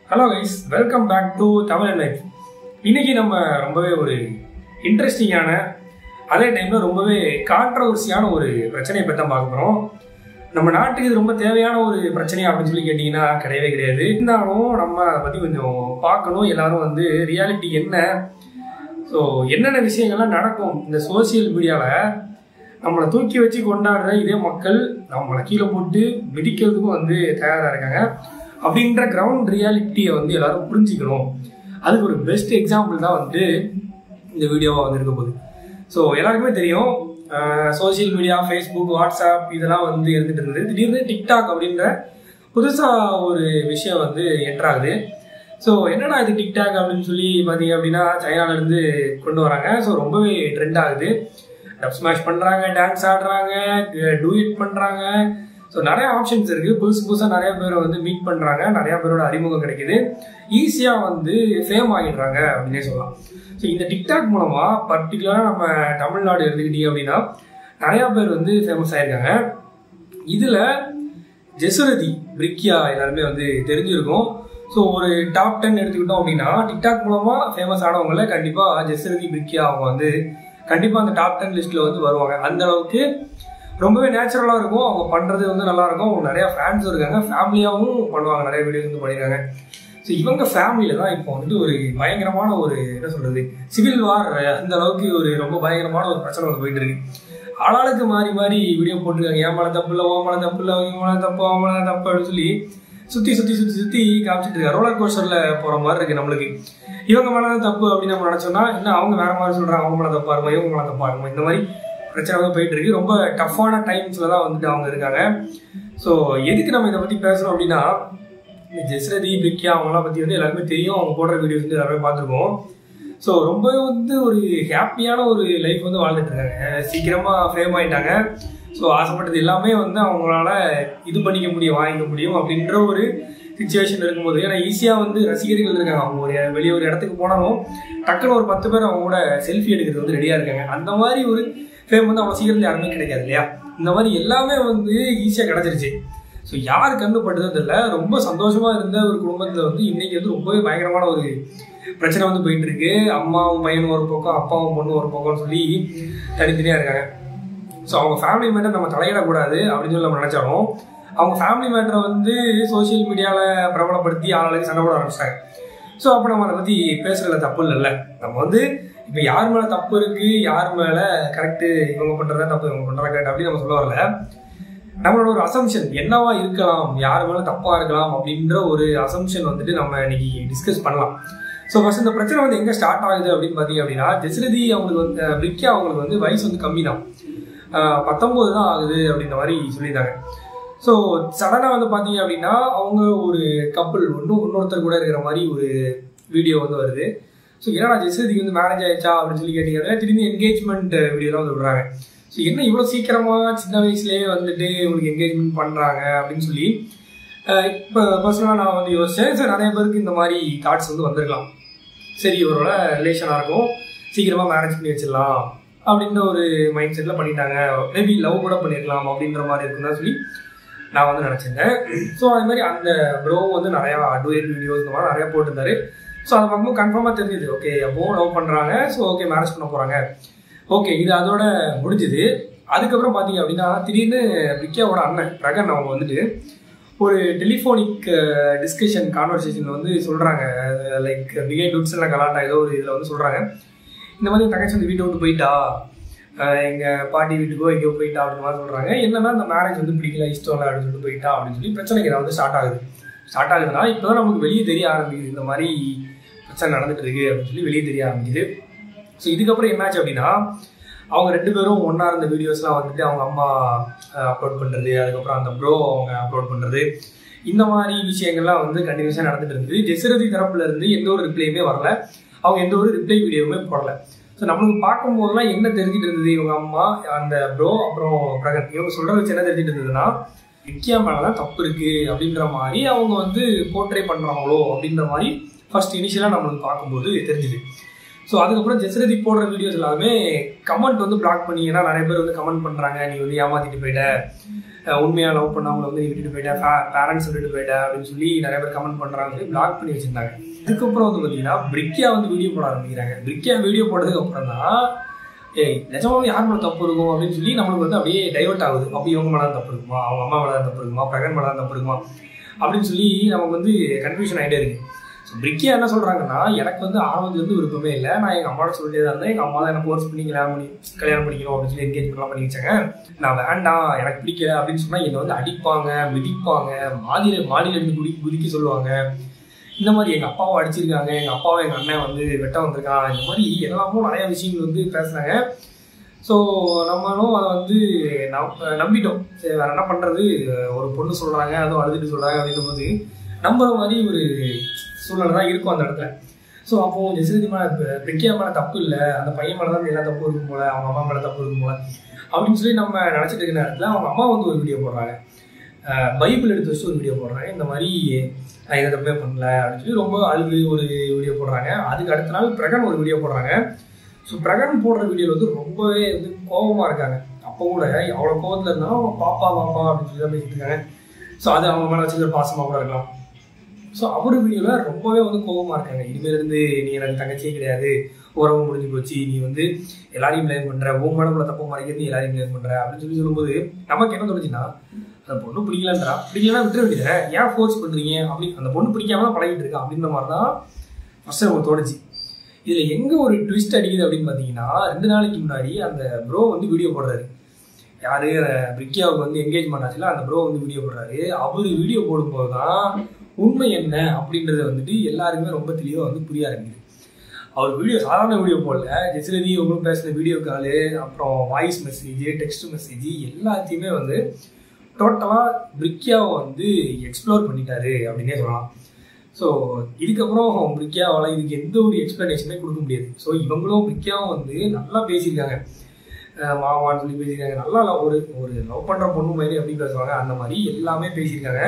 Hello guys, welcome back to Tamilan life. இன்னைக்கு நம்ம ரொம்பவே ஒரு இன்ட்ரெஸ்டிங்கான அதே டைம்ல ரொம்பவே கான்ட்ரோவர்சியான ஒரு பிரச்சனையை பத்தி தான் பார்க்க போறோம். நம்ம நாட்டுக்கு இது ரொம்ப தேவையான ஒரு பிரச்சனை அப்படின்னு சொல்லி கேட்டீங்கன்னா கிடையவே கிடையாது. இருந்தாலும் நம்ம அதை பத்தி கொஞ்சம் பார்க்கணும். எல்லாரும் வந்து ரியாலிட்டி என்ன, ஸோ என்னென்ன விஷயங்கள்லாம் நடக்கும் இந்த சோசியல் மீடியாவில் நம்மளை தூக்கி வச்சு கொண்டாடுற இதே மக்கள் நம்மளை கீழே போட்டு மிதிக்கிறதுக்கும் வந்து தயாராக இருக்காங்க அப்படின்ற கிரவுண்ட் ரியாலிட்டியை வந்து எல்லாரும் புரிஞ்சுக்கணும். அதுக்கு ஒரு பெஸ்ட் எக்ஸாம்பிள் தான் வந்து இந்த வீடியோவாக வந்து இருக்க போகுது. ஸோ எல்லாருக்குமே தெரியும், சோசியல் மீடியா, ஃபேஸ்புக், வாட்ஸ்அப் இதெல்லாம் வந்து இருந்துட்டு இருந்தது. திடீர்னு டிக்டாக் அப்படின்ற புதுசாக ஒரு விஷயம் வந்து என்ட்ராகுது. ஸோ என்னடா இது டிக்டாக் அப்படின்னு சொல்லி பார்த்தீங்க அப்படின்னா சைனாலேருந்து கொண்டு வராங்க. ஸோ ரொம்பவே ட்ரெண்ட் ஆகுது. டப் ஸ்மாஷ் பண்ணுறாங்க, டான்ஸ் ஆடுறாங்க, டூயிட் பண்ணுறாங்க. ஸோ நிறைய ஆப்ஷன்ஸ் இருக்குது. புதுசாக நிறைய பேரை வந்து மீட் பண்ணுறாங்க, நிறையா பேரோட அறிமுகம் கிடைக்குது, ஈஸியாக வந்து ஃபேம் ஆகிடுறாங்க அப்படின்னே சொல்லலாம். ஸோ இந்த டிக்டாக் மூலமாக பர்டிகுலராக நம்ம தமிழ்நாடு எடுத்துக்கிட்டீங்க அப்படின்னா நிறையா பேர் வந்து ஃபேமஸ் ஆகிருக்காங்க. இதில் ஜெசுரதி பிரிக்கியா எல்லாருமே வந்து தெரிஞ்சிருக்கும். ஸோ ஒரு டாப் 10 எடுத்துக்கிட்டோம் அப்படின்னா டிக்டாக் மூலமாக ஃபேமஸ் ஆனவங்கள கண்டிப்பாக ஜெசுரதி பிரிக்கியா அவங்க வந்து கண்டிப்பாக அந்த டாப் 10 லிஸ்ட்டில் வந்து வருவாங்க. அந்த அளவுக்கு ரொம்பவே நேச்சுரலாக இருக்கும். அவங்க பண்ணுறது வந்து நல்லாயிருக்கும். அவங்க நிறையா ஃபேன்ஸும் இருக்காங்க, ஃபேமிலியாகவும் பண்ணுவாங்க, நிறைய வீடியோஸ் வந்து பண்ணியிருக்காங்க. ஸோ இவங்க ஃபேமிலியில் தான் இப்போ வந்துட்டு ஒரு பயங்கரமான ஒரு என்ன சொல்கிறது சிவில் வார், அந்த அளவுக்கு ஒரு ரொம்ப பயங்கரமான ஒரு பிரச்சனை வந்து போயிட்டு இருக்கு. ஆளாளுக்கு மாறி மாறி வீடியோ போட்டிருக்காங்க. ஏன் மேலே தப்பு இல்லை, ஓ மேலே தப்பு இல்லை, இவங்க மேலே தப்பு, அவன் மேலே தப்பு அப்படின்னு சொல்லி சுற்றி சுற்றி சுற்றி சுற்றி காமிச்சிட்டு இருக்காங்க. ரோலர் கோஸ்டரில் போகிற மாதிரி இருக்குது நம்மளுக்கு. இவங்க மேலே தான் தப்பு அப்படின்னு நம்ம நினச்சோம்னா என்ன அவங்க வேற மாதிரி சொல்கிறாங்க, அவங்க மேலே தப்பா இருக்குமா, இவங்க மேலே தப்பா இருக்குமா, இந்த மாதிரி பிரச்சனை வந்து போயிட்டு இருக்கு. ரொம்ப டஃப்பான டைம்ஸில் தான் வந்துட்டு அவங்க இருக்காங்க. ஸோ எதுக்கு நம்ம இதை பற்றி பேசுகிறோம் அப்படின்னா ஜெசுரதி பிரிக்கியா அவங்களாம் பற்றி வந்து எல்லாருமே தெரியும். அவங்க போடுற வீடியோஸ் வந்து எல்லாருமே பார்த்துருக்கோம். ஸோ ரொம்ப வந்து ஒரு ஹாப்பியான ஒரு லைஃப் வந்து வாழ்ந்துட்டு இருக்காங்க. சீக்கிரமாக ஃபேம் ஆகிட்டாங்க. ஸோ ஆசைப்பட்டது எல்லாமே வந்து அவங்களால இது பண்ணிக்க முடியும், வாங்கிக்க முடியும் அப்படின்ற ஒரு சுச்சுவேஷன் இருக்கும்போது, ஏன்னா ஈஸியாக வந்து ரசிகர்கள் இருக்காங்க. அவங்க ஒரு வெளியே ஒரு இடத்துக்கு போனாலும் டக்குன்னு ஒரு 10 பேர் அவங்க கூட செல்ஃபி எடுக்கிறது வந்து ரெடியாக இருக்காங்க. அந்த மாதிரி ஒரு ஃபேம் வந்து அவங்க சீக்கிரத்தில் யாருமே கிடைக்காது இல்லையா? இந்த மாதிரி எல்லாமே வந்து ஈஸியாக கிடச்சிருச்சு. ஸோ யார் கண்டுபட்டதோ தெரியல, ரொம்ப சந்தோஷமாக இருந்த ஒரு குடும்பத்தில் வந்து இன்னைக்கு வந்து ரொம்பவே பயங்கரமான ஒரு பிரச்சனை வந்து போயிட்டு இருக்கு. அம்மாவும் பையனும் ஒரு பக்கம், அப்பாவும் பொண்ணும் ஒரு பக்கம்னு சொல்லி தனித்தனியாக இருக்காங்க. ஸோ அவங்க ஃபேமிலி மேட்டர் நம்ம தலையிடக்கூடாது அப்படின்னு சொல்லி நம்ம நினச்சாலும் அவங்க ஃபேமிலி மேட்டரை வந்து சோசியல் மீடியாவில் பிரபலப்படுத்தி ஆளாளுக்கு சண்டை போட ஆரம்பிச்சிட்டாங்க. ஸோ அப்போ நம்ம அதை பற்றி பேசுகிறதுல தப்பு இல்லைல்ல. நம்ம வந்து இப்போ யார் மேலே தப்பு இருக்குது, யார் மேலே கரெக்டு, இவங்க பண்ணுறதா தப்பு, இவங்க பண்ணுறதா கரெக்ட் அப்படின்னு நம்ம சொல்ல வரல. நம்மளோட ஒரு அசம்ஷன் என்னவா இருக்கலாம், யார் மேலே தப்பாக இருக்கலாம் அப்படின்ற ஒரு அசம்ஷன் வந்துட்டு நம்ம இன்னைக்கு டிஸ்கஸ் பண்ணலாம். ஸோ ஃபர்ஸ்ட் இந்த பிரச்சனை வந்து எங்கே ஸ்டார்ட் ஆகுது அப்படின்னு பார்த்தீங்க அப்படின்னா ஜெசுரதி அவங்களுக்கு வந்து பிரிக்கியா அவங்களுக்கு வந்து வயசு வந்து கம்மி தான், 19 தான் ஆகுது அப்படின்ற மாதிரி சொல்லியிருந்தாங்க. ஸோ சடனாக வந்து பார்த்தீங்க அப்படின்னா அவங்க ஒரு கப்புள் இன்னொருத்தர் கூட இருக்கிற மாதிரி ஒரு வீடியோ வந்து வருது. ஸோ என்னடா ஜெசுரதிக்கு வந்து மேரேஜ் ஆயிடுச்சா அப்படின்னு சொல்லி கேட்டீங்கன்னா திடீர்னு என்கேஜ்மெண்ட் வீடியோலாம் வந்து விடுறாங்க. ஸோ என்ன இவ்வளோ சீக்கிரமாக சின்ன வயசுலேயே வந்துட்டு உங்களுக்கு என்கேஜ்மெண்ட் பண்ணுறாங்க அப்படின்னு சொல்லி இப்போ பர்சனலாக நான் வந்து யோசிச்சேன். சார் நிறைய பேருக்கு இந்த மாதிரி தாட்ஸ் வந்து வந்திருக்கலாம். சரி இவரோட ரிலேஷனாக இருக்கும், சீக்கிரமாக மேரேஜ் பண்ணி வச்சிடலாம் அப்படின்ற ஒரு மைண்ட் செட்டில் பண்ணிட்டாங்க, மேபி லவ் கூட பண்ணியிருக்கலாம் அப்படின்ற மாதிரி இருக்குன்னு சொல்லி நான் வந்து நினச்சிருந்தேன். ஸோ அது மாதிரி அந்த ப்ரோ வந்து நிறையா டூயட் வீடியோஸ் இந்த மாதிரி நிறையா போட்டிருந்தாரு. ஸோ அதை பார்க்கும்போது கன்ஃபார்மாக தெரிஞ்சுது, ஓகே அப்போவும் லவ் பண்ணுறாங்க, ஸோ ஓகே மேரேஜ் பண்ண போகிறாங்க, ஓகே இது அதோட முடிஞ்சுது. அதுக்கப்புறம் பார்த்தீங்க அப்படின்னா திடீர்னு பிரிக்கியாவோட அண்ணன் பிரகன் அவங்க வந்துட்டு ஒரு டெலிஃபோனிக் டிஸ்கஷன் கான்வர்சேஷனில் வந்து சொல்கிறாங்க, லைக் பிகை டுட்ஸ் எல்லாம் கலாட்டா ஏதோ ஒரு இதில் வந்து சொல்கிறாங்க, இந்த மாதிரி தங்கச்சி வந்து வீட்டை விட்டு போயிட்டா, எங்கள் பாட்டி வீட்டுக்கோ எங்கேயோ போயிட்டா அப்படின்னு மாதிரி சொல்கிறாங்க. என்னன்னா இந்த மேரேஜ் வந்து பிடிக்கல, இஷ்டம் இல்லை அப்படின்னு சொல்லிட்டு போயிட்டா அப்படின்னு சொல்லி பிரச்சனைக்கு ஏதாவது ஸ்டார்ட் ஆகுதுன்னா இப்போ தான் நமக்கு வெளியே தெரிய ஆரம்பிக்குது, இந்த மாதிரி பிரச்சனை நடந்துட்டு இருக்கு அப்படின்னு சொல்லி வெளியே தெரிய ஆரம்பிக்குது. ஸோ இதுக்கப்புறம் என்னாச்சு அப்படின்னா அவங்க 2 பேரும் ஒன்றா இருந்த வீடியோஸ்லாம் வந்துட்டு அவங்க அம்மா அப்லோட் பண்ணுறது, அதுக்கப்புறம் அந்த ப்ரோ அவங்க அப்லோட் பண்ணுறது, இந்த மாதிரி விஷயங்கள்லாம் வந்து கண்டினியூஸாக நடந்துட்டு இருந்தது. ஜெசுரதி தரப்புல இருந்து எந்த ஒரு ரிப்ளையுமே வரல, அவங்க எந்த ஒரு ரிப்ளை வீடியோவுமே போடல. ஸோ நம்மளுக்கு பார்க்கும்போதெல்லாம் என்ன தெரிஞ்சுட்டு இருந்தது, இவங்க அம்மா, அந்த ப்ரோ, அப்புறம் பிரகன் இவங்க சொல்கிறத வச்சு என்ன தெரிஞ்சுட்டு இருந்ததுன்னா பிரிக்கியா மேலே தான் தப்பு இருக்குது அப்படின்ற மாதிரி அவங்க வந்து போர்ட்ரே பண்ணுறாங்களோ அப்படின்ற மாதிரி ஃபர்ஸ்ட் இனிஷியலாக நம்மளுக்கு பார்க்கும்போது தெரிஞ்சுது. ஸோ அதுக்கப்புறம் ஜெசுரதி போடுற வீடியோஸ் எல்லாமே கமெண்ட் வந்து பிளாக் பண்ணி, ஏன்னா நிறைய பேர் வந்து கமெண்ட் பண்ணுறாங்க, நீ வந்து ஏமாத்திட்டு போயிட்ட, உண்மையாக லவ் பண்ணவங்களை வந்து விட்டுட்டு போயிட்டேன், பேரண்ட்ஸ் விட்டுட்டு போயிட்டேன் அப்படின்னு சொல்லி நிறைய பேர் கமெண்ட் பண்ணுறாங்க, சொல்லி பிளாக் பண்ணி வச்சுருந்தாங்க. அதுக்கப்புறம் வந்து பார்த்தீங்கன்னா பிரிக்கியா வந்து வீடியோ போட ஆரம்பிக்கிறாங்க. பிரிக்கியா வீடியோ போட்டதுக்கு அப்புறம் தான் நிஜமாவே யார் மேலே தப்பு இருக்கும் அப்படின்னு சொல்லி நம்மளுக்கு வந்து அப்படியே டைவர்ட் ஆகுது. அப்போ இவங்க மேலே தப்பு இருக்குமா, அவங்க அம்மா மேலே தப்பு இருக்குமா, பிரகன் மேலே தப்பு இருக்குமா அப்படின்னு சொல்லி நமக்கு வந்து கன்ஃபியூஷன் ஆகிட்டே இருக்குது. ஸோ பிரிக்கியா என்ன சொல்கிறாங்கன்னா, எனக்கு வந்து ஆரம்பத்துலேருந்து விருப்பமே இல்லை, நான் எங்கள் அம்மாவோட சொல்லிட்டே தான் இருந்தேன், எங்கள் அம்மா தான் எனக்கு ஃபோர்ஸ் பண்ணி கல்யாணம் பண்ணிக்கணும் அப்படின்னு சொல்லி என்கேஜ்மெண்ட்லாம் பண்ணி வச்சாங்க. நான் வேண்டாம் எனக்கு பிடிக்கல அப்படின்னு சொன்னால் என்னை வந்து அடிப்பாங்க, மிதிப்பாங்க, மாடியிலேருந்து குதிக்க சொல்லுவாங்க. இந்த மாதிரி எங்கள் அப்பாவை அடிச்சிருக்காங்க, எங்கள் அப்பாவை எங்கள் அண்ணன் வந்து வெட்ட வந்திருக்கான், இந்த மாதிரி எல்லாமும் நிறையா விஷயங்கள் வந்து பேசுனாங்க. ஸோ நம்மளும் அதை வந்து நம்பிட்டோம். சரி வேறு என்ன பண்ணுறது, ஒரு பொண்ணு சொல்கிறாங்க, அதுவும் அழுதுட்டு சொல்கிறாங்க அப்படின்னும் போது நம்புற மாதிரி ஒரு சூழ்நிலை தான் இருக்கும் அந்த இடத்துல. ஸோ அப்போது ஜெசரதி மேலே பிரிக்கியா மேலே தப்பு இல்லை, அந்த பையன் மேலே தான் எல்லா தப்பு இருக்கும் போல, அவங்க அம்மா மேலே தப்பு இருக்கும் போல அப்படின்னு சொல்லி நம்ம நினச்சிட்டு இருக்கிற நேரத்தில் அவங்க அம்மா வந்து ஒரு வீடியோ போடுறாங்க, பைபிள் எடுத்து வச்சு ஒரு வீடியோ போடுறாங்க. இந்த மாதிரி நான் இதை தப்பே பண்ணல அப்படின்னு சொல்லி ரொம்ப அழுது ஒரு வீடியோ போடுறாங்க. அதுக்கு அடுத்த நாள் பிரகன் ஒரு வீடியோ போடுறாங்க. ஸோ பிரகன் போடுற வீடியோவில் வந்து ரொம்பவே வந்து கோபமாக இருக்காங்க. அப்போ கூட அவ்வளோ கோபத்தில் இருந்தாலும் அவங்க பாப்பா அப்படின்னு சொல்லி தான் பேசிட்டு இருக்காங்க. ஸோ அது அவங்க மேலே வச்சுக்கிற பாசமாக கூட இருக்கலாம். ஸோ அவர் வீடியோவில் ரொம்பவே வந்து கோபமாக இருக்காங்க. இனிமேலிருந்து நீ எனக்கு தங்கச்சியே கிடையாது, உறவு முடிஞ்சு போச்சு, நீ வந்து எல்லாரையும் பிளேம் பண்ணுற, உன் மேலே தப்பு மறைக்கிறது, நீ எல்லாரையும் பிளேம் பண்ணுற அப்படின்னு சொல்லும்போது நமக்கு என்ன தோணுச்சுன்னா, அந்த பொண்ணு பிடிக்கலன்றா, பிடிக்கலன்னா விட்டுற வேண்டியது, ஏன் ஃபோர்ஸ் பண்ணுறீங்க அப்படி, அந்த பொண்ணு பிடிக்காம தான் பழகிட்டு இருக்கா அப்படின்ற மாதிரி தான் ஃபர்ஸ்ட் நமக்கு தோணுச்சு. இதில் எங்கே ஒரு ட்விஸ்ட் அடிக்குது அப்படின்னு பார்த்தீங்கன்னா, 2 நாளைக்கு முன்னாடி அந்த ப்ரோ வந்து வீடியோ போடுறாரு. யார் பிரிக்கியாவுக்கு வந்து என்கேஜ்மெண்ட் ஆச்சுல, அந்த ப்ரோ வந்து வீடியோ போடுறாரு. அவர் வீடியோ போடும்போது தான் உண்மை என்ன அப்படின்றத வந்துட்டு எல்லாருக்குமே ரொம்ப தெளிவாக வந்து புரிய ஆரம்பிக்குது. அவர் வீடியோ சாதாரண வீடியோ போடல, ஜெசரதி இவங்களும் பேசுகிற வீடியோ காலு, அப்புறம் வாய்ஸ் மெசேஜ், டெக்ஸ்ட் மெசேஜ் எல்லாத்தையுமே வந்து டோட்டலாக பிரிக்கியாவை வந்து எக்ஸ்ப்ளோர் பண்ணிட்டாரு அப்படின்னே சொல்லலாம். ஸோ இதுக்கப்புறம் பிரிக்கியாவால் இதுக்கு எந்த ஒரு எக்ஸ்ப்ளனேஷனே கொடுக்க முடியாது. ஸோ இவங்களும் பிரிக்கியாவும் வந்து நல்லா பேசியிருக்காங்க, மாமான்னு சொல்லி பேசியிருக்காங்க, நல்லா ஒரு லவ் பண்ணுற பொண்ணு மாதிரி எப்படி பேசுவாங்க அந்த மாதிரி எல்லாமே பேசியிருக்காங்க.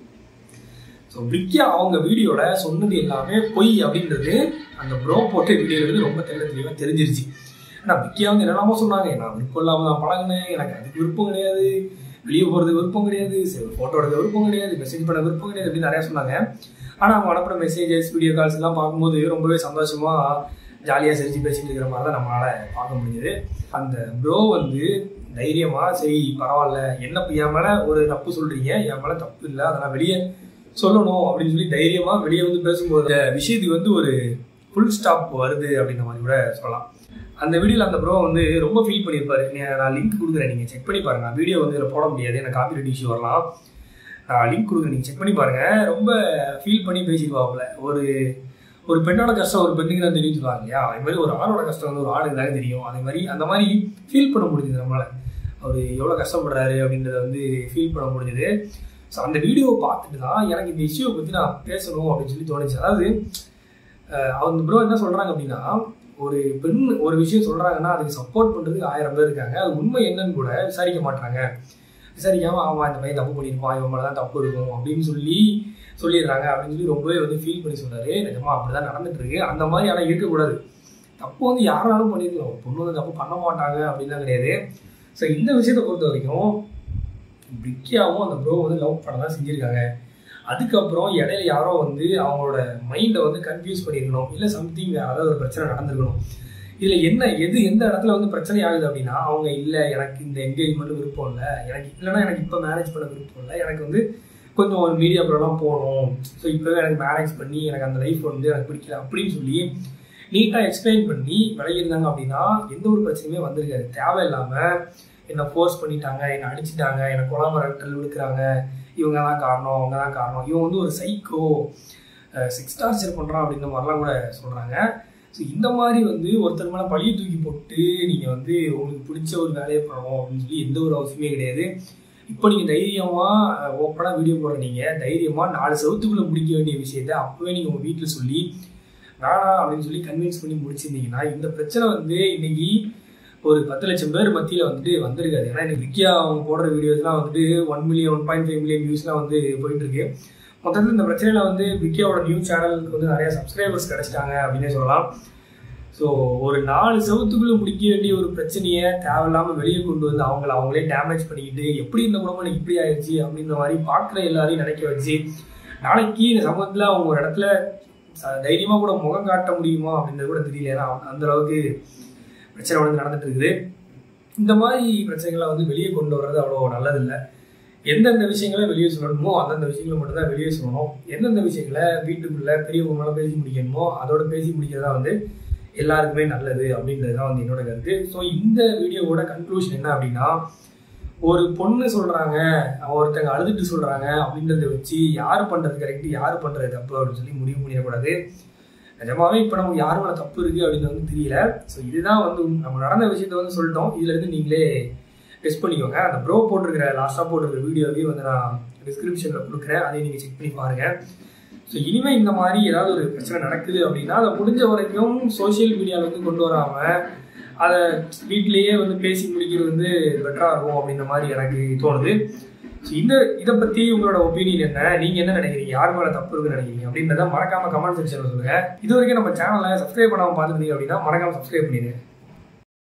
ஸோ பிரிக்கியா அவங்க வீடியோவில் சொன்னது எல்லாமே பொய் அப்படின்றது அந்த ப்ரோ போட்ட வீடியோவில் ரொம்ப தெளிவாக தெரிஞ்சிருச்சு. ஏன்னா பிரிக்கியா வந்து என்னெல்லாமோ சொன்னாங்க, நான் விருப்பம் இல்லாமல் தான் பழகினேன், எனக்கு அதுக்கு விருப்பம் கிடையாது, வெளியே போகிறதுக்கு விருப்பம் கிடையாது, ஃபோட்டோ எடுக்க விருப்பம் கிடையாது, மெசேஜ் பண்ண விருப்பம் கிடையாது அப்படின்னு நிறையா சொன்னாங்க. ஆனால் அவங்க அனுப்புகிற மெசேஜஸ், வீடியோ கால்ஸ் எல்லாம் பார்க்கும்போது ரொம்பவே சந்தோஷமாக ஜாலியாக சிரிச்சு பேசிட்டு இருக்கிற மாதிரி தான் நம்மளால் பார்க்க முடிஞ்சது. அந்த ப்ரோ வந்து தைரியமாக சரி பரவாயில்ல, என்ன என் மேலே ஒரு தப்பு சொல்கிறீங்க, என் மேலே தப்பு இல்லை, அதை நான் வெளியே சொல்லணும் அப்படின்னு சொல்லி தைரியமாக வெளியே வந்து பேசும்போது விஷயத்துக்கு வந்து ஒரு ஃபுல் ஸ்டாப் வருது அப்படின்ற மாதிரி கூட சொல்லலாம். அந்த வீடியோவில் அந்த ப்ரோ வந்து ரொம்ப ஃபீல் பண்ணியிருப்பாரு. நான் லிங்க் கொடுக்குறேன், நீங்கள் செக் பண்ணி பாருங்கள். வீடியோ வந்து இதில் போட முடியாது, எனக்கு காப்பிரைட் இஷ்யூ வரலாம். நான் லிங்க் கொடுக்குறேன், நீங்கள் செக் பண்ணி பாருங்கள். ரொம்ப ஃபீல் பண்ணி பேசிடுவாப்புல. ஒரு பெண்ணோட கஷ்டம் ஒரு பெண்ணுக்கு தான் தெரியும் சொல்லுவாங்க இல்லையா, அது மாதிரி ஒரு ஆணோட கஷ்டம் வந்து ஒரு ஆணுக்கு தானே தெரியும். அந்த மாதிரி ஃபீல் பண்ண முடிஞ்சுது நம்மளால். அவர் எவ்வளோ கஷ்டப்படுறாரு அப்படின்றத வந்து ஃபீல் பண்ண முடிஞ்சுது. ஸோ அந்த வீடியோவை பார்த்துட்டு தான் எனக்கு இந்த இஷ்யூவை பற்றி நான் பேசணும் அப்படின்னு சொல்லி தோணுச்சு. அதாவது அவங்க ப்ரோ என்ன சொல்கிறாங்க அப்படின்னா, ஒரு பெண் ஒரு விஷயம் சொல்கிறாங்கன்னா அதுக்கு சப்போர்ட் பண்ணுறதுக்கு 1000 பேர் இருக்காங்க, அது உண்மை என்னன்னு கூட விசாரிக்க மாட்டாங்க. விசாரிக்காமல் ஆமாம் இந்த பையன் தப்பு பண்ணியிருப்பான், இவன் மேலே தான் தப்பு இருக்கும் அப்படின்னு சொல்லிடுறாங்க அப்படின்னு சொல்லி ரொம்பவே வந்து ஃபீல் பண்ணி சொன்னார். நிஜமா அப்படி தான் நடந்துட்டு இருக்கு. அந்த மாதிரி ஆனால் இருக்கக்கூடாது. தப்பு வந்து யாராலும் பண்ணியிருக்கலாம், ஒரு பொண்ணு வந்து தப்பு பண்ண மாட்டாங்க அப்படின்லாம் கிடையாது. ஸோ இந்த விஷயத்தை பொறுத்த வரைக்கும் பிரிக்கியாவும் அந்த ப்ரோ வந்து லவ் பண்ண தான் செஞ்சுருக்காங்க. அதுக்கப்புறம் இடையில யாரோ வந்து அவங்களோட மைண்டை வந்து கன்ஃபியூஸ் பண்ணியிருக்கணும், இல்லை சம்திங் அதாவது ஒரு பிரச்சனை நடந்திருக்கணும். இதில் எந்த இடத்துல வந்து பிரச்சனை ஆகுது அப்படின்னா, அவங்க இல்லை எனக்கு இந்த என்கேஜ்மெண்ட் விருப்பம் இல்லை, எனக்கு இப்போ மேரேஜ் பண்ண விருப்பம் இல்லை, எனக்கு வந்து கொஞ்சம் ஒரு மீடியா ப்ரோலாம் போகணும், ஸோ இப்போவே எனக்கு மேரேஜ் பண்ணி எனக்கு அந்த லைஃப் வந்து எனக்கு பிடிக்கல அப்படின்னு சொல்லி நீட்டாக எக்ஸ்பிளைன் பண்ணி விளையிருந்தாங்க அப்படின்னா எந்த ஒரு பிரச்சனையுமே வந்திருக்காது. தேவையில்லாமல் என்னை ஃபோர்ஸ் பண்ணிட்டாங்க, என்னை அடிச்சுட்டாங்க, என்னை கொலாபரேட்டர் விடுக்கிறாங்க, இவங்க தான் காரணம், அவங்க தான் காரணம், இவன் வந்து ஒரு சைக்கோ, செக்ஸ் டார்ச்சர் பண்ணுறான் அப்படின்ற மாதிரிலாம் கூட சொல்கிறாங்க. ஸோ இந்த மாதிரி வந்து ஒருத்தர் மேலே பழியை தூக்கி போட்டு நீங்கள் வந்து உங்களுக்கு பிடிச்ச ஒரு வேலையை பண்ணணும் அப்படின்னு சொல்லி எந்த ஒரு அவசியமே கிடையாது. இப்போ நீங்கள் தைரியமாக ஓப்பனாக வீடியோ போடுற, நீங்கள் தைரியமாக 4 செவத்துக்குள்ளே முடிக்க வேண்டிய விஷயத்த அப்போவே நீங்கள் உங்கள் வீட்டில் சொல்லி வேணாம் அப்படின்னு சொல்லி கன்வின்ஸ் பண்ணி முடிச்சிருந்தீங்கன்னா இந்த பிரச்சனை வந்து இன்னைக்கு ஒரு 10 லட்சம் பேர் மத்தியில் வந்துட்டு வந்திருக்காது. ஏன்னா இன்னைக்கு பிரிக்கியா அவங்க போடுற வீடியோஸ்லாம் வந்துட்டு 1 மில்லியன் 1.5 மில்லியன் வியூஸ்லாம் வந்து போயிட்டு இருக்கு. மொத்தத்தில் இந்த பிரச்சனையில் வந்து பிரிக்கியாவோட நியூஸ் சேனலுக்கு வந்து நிறைய சப்ஸ்கிரைபர்ஸ் கிடைச்சிட்டாங்க அப்படின்னே சொல்லலாம். ஸோ ஒரு 4 செவத்துக்குள்ளே முடிக்க வேண்டிய ஒரு பிரச்சனையை தேவையில்லாமல் வெளியே கொண்டு வந்து அவங்களே டேமேஜ் பண்ணிக்கிட்டு எப்படி இந்த குடும்பம் எனக்கு இப்படி ஆயிடுச்சு அப்படின்ற மாதிரி பார்க்குற எல்லாரையும் நினைக்க வச்சு நாளைக்கு இந்த சமூகத்தில் அவங்க ஒரு இடத்துல தைரியமாக கூட முகம் காட்ட முடியுமா அப்படின்றது கூட தெரியல. ஏன்னா அந்த அளவுக்கு பிரச்சனை வந்து நடந்துட்டு இருக்குது. இந்த மாதிரி பிரச்சனைகளை வந்து வெளியே கொண்டு வர்றது அவ்வளோ நல்லதில்லை. எந்தெந்த விஷயங்களை வெளியே சொல்லணுமோ அந்தந்த விஷயங்களை மட்டும்தான் வெளியே சொல்லணும். எந்தெந்த விஷயங்களை வீட்டுக்குள்ளே பெரியவங்களால பேசி முடிக்கணுமோ அதோட பேசி முடிக்கிறதா வந்து எல்லாருக்குமே நல்லது அப்படின்றது தான் வந்து என்னோட கருத்து. ஸோ இந்த வீடியோவோட கன்க்ளூஷன் என்ன அப்படின்னா, ஒரு பொண்ணு சொல்கிறாங்க, ஒருத்தங்க அழுதுட்டு சொல்கிறாங்க அப்படின்றத வச்சு யார் பண்ணுறது கரெக்டு யார் பண்ணுறது தப்பு அப்படின்னு சொல்லி முடிவு பண்ணிடக்கூடாது. நிஜமாவே இப்போ நமக்கு யார் மேலே தப்பு இருக்குது அப்படின்னு வந்து தெரியல. ஸோ இதுதான் வந்து நம்ம நடந்த விஷயத்த வந்து சொல்லிட்டோம். இதுலேருந்து நீங்களே டெஸ்ட் பண்ணிக்கோங்க. அந்த ப்ரோ போட்டிருக்கிற லாஸ்ட்டாக போட்டிருக்கிற வீடியோவையும் வந்து நான் டிஸ்கிரிப்ஷனில் கொடுக்குறேன், அதையும் நீங்கள் செக் பண்ணி பாருங்கள். ஸோ இனிமேல் இந்த மாதிரி ஏதாவது ஒரு பிரச்சனை நடக்குது அப்படின்னா அதை முடிஞ்ச வரைக்கும் சோசியல் மீடியாவில் வந்து கொண்டு வராமல் அதை வீட்டிலேயே வந்து பேசி முடிக்கிறது வந்து பெட்டராக இருக்கும் அப்படின்ற மாதிரி எனக்கு தோணுது. ஸோ இதை பற்றி உங்களோட ஒப்பீனியன் என்ன, நீங்கள் என்ன நினைக்கிறீங்க, யார் மேலே தப்பு இருக்குன்னு நினைக்கிறீங்க அப்படின்றத மறக்காமல் கமெண்ட் செக்ஷனில் சொல்லுங்கள். இது வரைக்கும் நம்ம சேனலை சப்ஸ்கிரைப் பண்ணாமல் பார்த்துருந்தீங்க அப்படின்னா மறக்காமல் சப்ஸ்கிரைப் பண்ணிடுங்க.